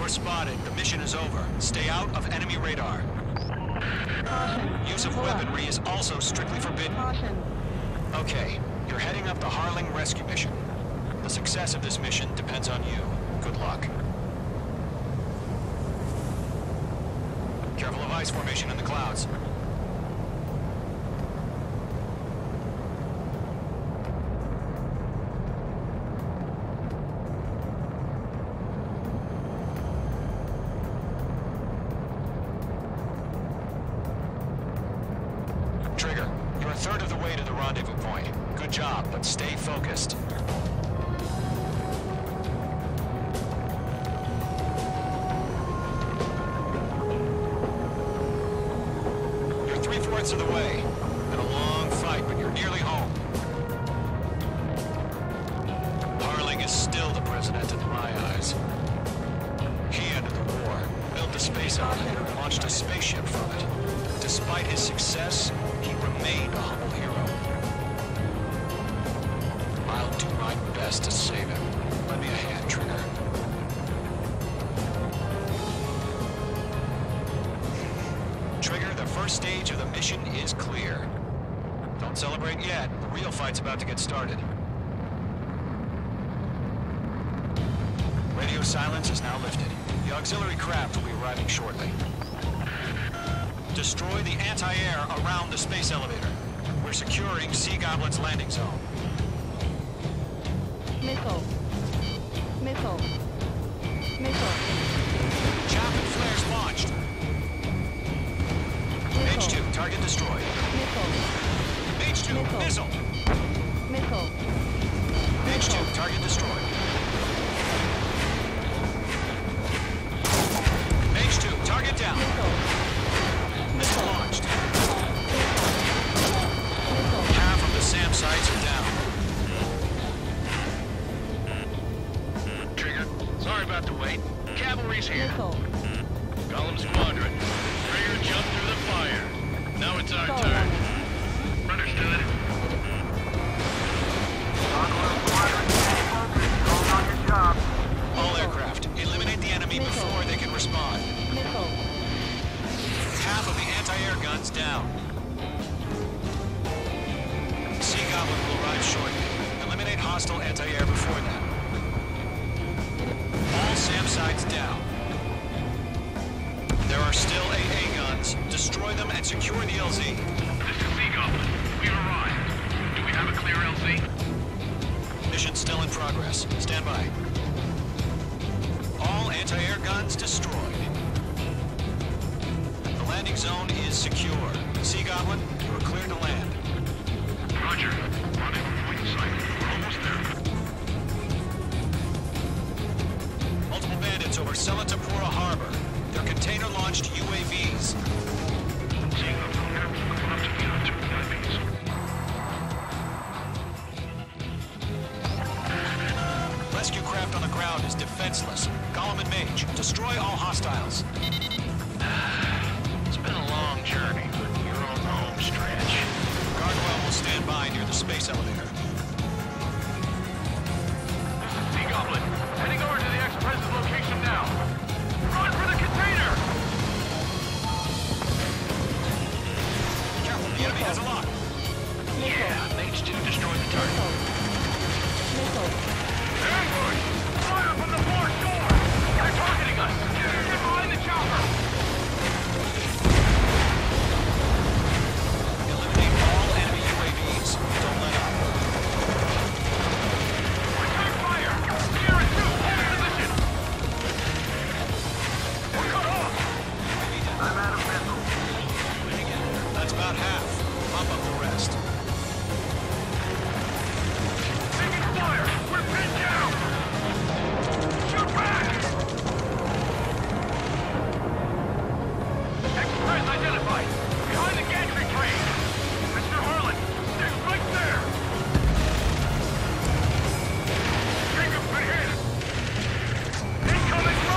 You're spotted. The mission is over. Stay out of enemy radar. Caution. Use of weaponry is also strictly forbidden. Caution. Okay, you're heading up the Harling rescue mission. The success of this mission depends on you. Good luck. Careful of ice formation in the clouds. Trigger, you're a third of the way to the rendezvous point. Good job, but stay focused. You're 3/4 of the way. Been a long fight, but you're nearly home. Harling is still the president in my eyes. He ended the war, built the space elevator, and launched a spaceship from it. Despite his success, he remained a humble hero. I'll do my best to save him. Lend me a hand, Trigger. Trigger, the first stage of the mission is clear. Don't celebrate yet. The real fight's about to get started. Radio silence is now lifted. The auxiliary craft will be arriving shortly. Destroy the anti-air around the space elevator. We're securing Sea Goblin's landing zone. Missile. Missile. Missile. Chaff and flares launched. Missile. H2, target destroyed. Missile. H2, Missile. missile. Missile. H2, target destroyed. H2, target down. Missile launched. Half of the SAM sites are down. Trigger, sorry about the wait. Cavalry's here. Missile. Golem Squadron. Trigger jumped through the fire. Now it's our turn. Understood. All aircraft, eliminate the enemy before they can respond. Missile. Half of the anti-air guns down. Sea Goblin will arrive shortly. Eliminate hostile anti-air before that. All SAM sites down. There are still AA guns. Destroy them and secure the LZ. This is Sea Goblin. We've arrived. Do we have a clear LZ? Mission still in progress. Stand by. All anti-air guns destroyed. The landing zone is secure. Sea Goblin, you are cleared to land. Roger. Rendezvous point in sight. We're almost there. Multiple bandits over Selatapura Harbor. They're container-launched UAVs. Seeing them from here, coming up to meet our two enemies. Rescue craft on the ground is defenseless. Golem and Mage, destroy all hostiles. It's been a long journey, but you're on the home stretch. Guardwell will stand by near the space elevator. Sea Goblin, heading over to the ex-president's location now. Run for the container! Careful, the enemy has a lock. Yeah, Mage 2 destroyed the target. Missile. Ambush! Fire from the far shore! They're targeting us! Get behind the chopper! Eliminate all enemy UAVs. Don't let up. Attack fire! Sierra 2, hold position! We're cut off! I'm out of missile. That's about half. Pump up the rest. Taking fire! We're pinned down! Shoot back! Express identified! Behind the gantry train! Mr. Harlan! They're right there! Jacob's been hit! Incoming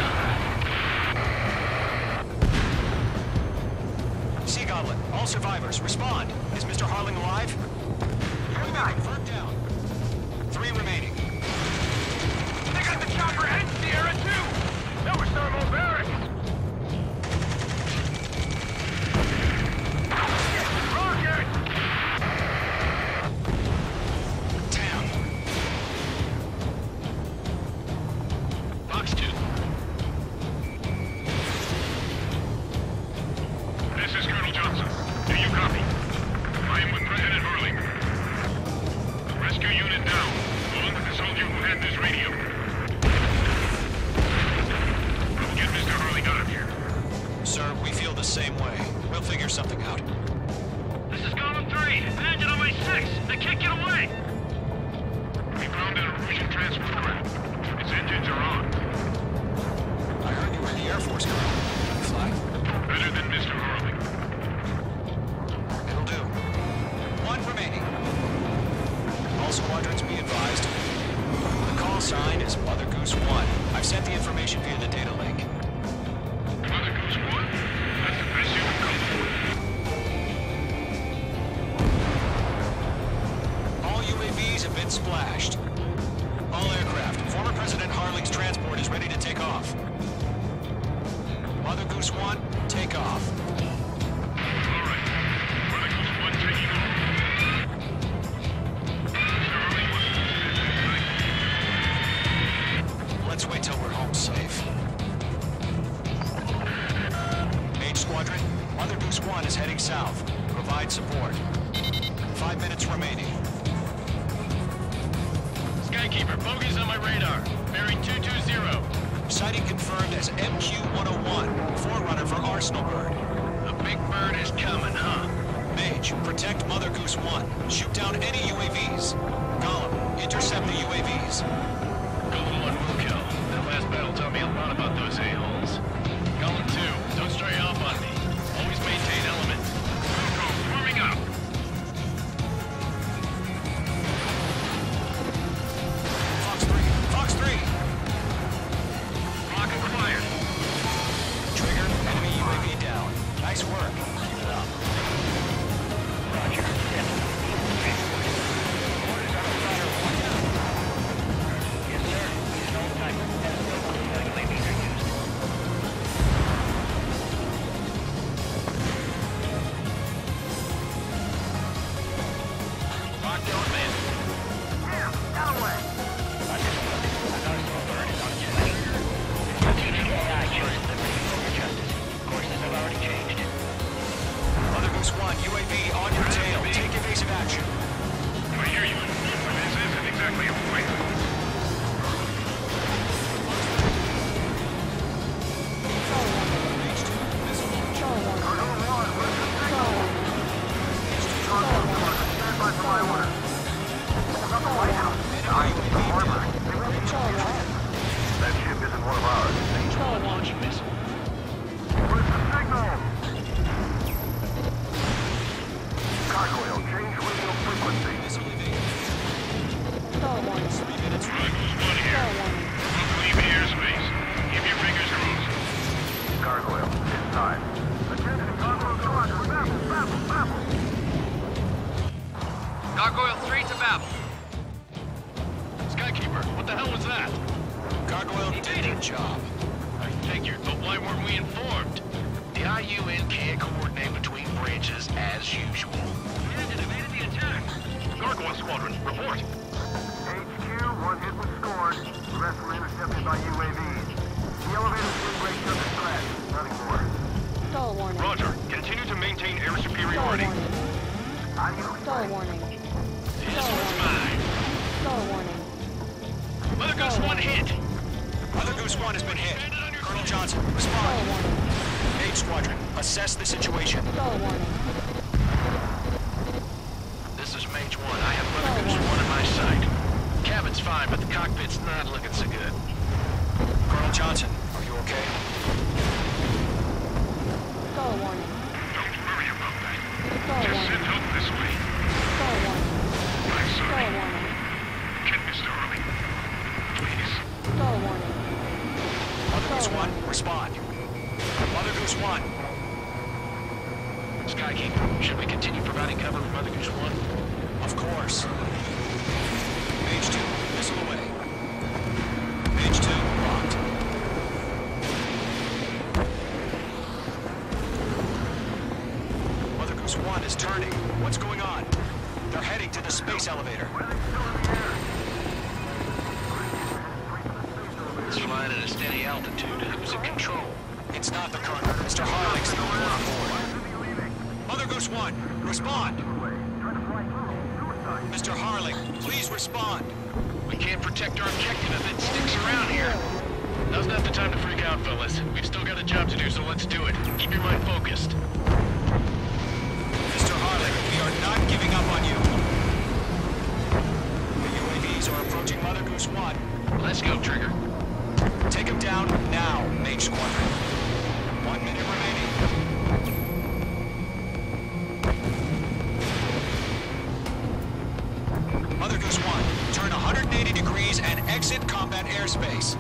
rocket! Sea Goblin, all survivors, respond. Is Mr. Harling alive? Confirmed down. 3 remaining. They got the chopper and Sierra too! That was same way. We'll figure something out. This is Golem 3. Imagine on my 6. They can't get away. We found an Erusian transport craft. Its engines are on. I heard you were in the Air Force, Colonel. Can you fly? Better than Mr. Harling. It'll do. One remaining. All squadrons be advised. The call sign is Mother Goose 1. I've sent the information via the data link. Mother Goose 1? That's the best you can come for. All UAVs have been splashed. All aircraft. Former President Harling's transport is ready to take off. Mother Goose 1, take off. All right. Mother Goose 1 taking off. Mr. Harling wants Let's wait till we're home safe. Mage Squadron, Mother Goose 1 is heading south. Provide support. 5 minutes remaining. Skykeeper, bogeys on my radar. Bearing 220. Sighting confirmed as MQ-101, forerunner for Arsenal Bird. The big bird is coming, huh? Mage, protect Mother Goose 1. Shoot down any UAVs. Gollum, intercept the UAVs. Golem 1 will kill. That last battle taught me a lot about those a-holes. Golem 2, don't stray off on me. Always maintain element. Go, warming up. Fox 3! Lock acquired. Trigger, enemy UAV down. Nice work. Keep it up. Roger. Orders on the ladder 1. Yes, sir. Use all type of UAVs are used. Lock down, man. AI chose liberty over justice. Courses have already changed. Mother Goose 1, UAV on your tail. Take evasive action. I hear you. This isn't exactly a fight. That ship isn't one of ours. Launch missile. Where's the signal? Gargoyle, change radio frequency. Missile evaded. 3 minutes Mother Goose 1 here. Don't leave the airspace. Keep your fingers crossed. Gargoyle, it's time. Attention, Gargoyle Squadron. Babble. Gargoyle 3 to Babel. Skykeeper, what the hell was that? Gargoyle did their job. I figured, but why weren't we informed? The IUN can't coordinate between branches as usual. And it evaded the attack. Gargoyle Squadron, report. HQ, one hit was scored. The rest were intercepted by UAVs. The elevator's wind break doesn't crash. Nothing more. Stall warning. Roger, continue to maintain air superiority. Stall warning. This one's mine. Stall warning. Mother Goose 1 hit. Mother Goose 1 has been hit. Colonel Johnson, Stall respond. warning. Mage Squadron, assess the situation. Stall warning. This is Mage 1. I have Mother Goose 1 in my sight. Cabin's fine, but the cockpit's not looking so good. Colonel Johnson, are you okay? Stall warning. Don't worry about that. Stall Just warning. send help this way. Stall warning. I'm Stall sorry. warning. Get Mr. Harling. Please. Stall warning. Mother Goose 1, respond. Mother Goose 1. Skykeeper, should we continue providing cover for Mother Goose 1? Of course. Mage 2, missile away. Mage 2, locked. Mother Goose 1 is turning. What's going on? They're heading to the space elevator. It's flying at a steady altitude. Who's in control? It's not the Colonel. Mr. Harling's the only one aboard. Mother Goose 1, respond. Mr. Harling, please respond. We can't protect our objective if it sticks around here. Now's not the time to freak out. out, fellas. We've still got a job to do, so let's do it. Keep your mind focused. Mr. Harlan, we are not giving up on you. The UAVs are approaching Mother Goose 1. Let's go, Trigger. Take him down now, Mage Squadron. 1 minute remaining. Mother Goose 1, turn 180 degrees and exit combat airspace.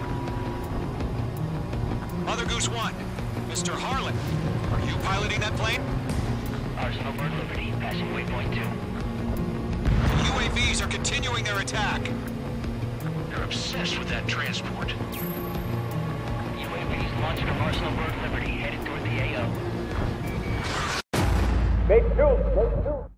Mother Goose 1, Mr. Harlan, are you piloting that plane? Arsenal Bird Liberty, passing waypoint 2. The UAVs are continuing their attack. They're obsessed with that transport. UAVs launched from Arsenal Bird Liberty, headed toward the AO. Make two.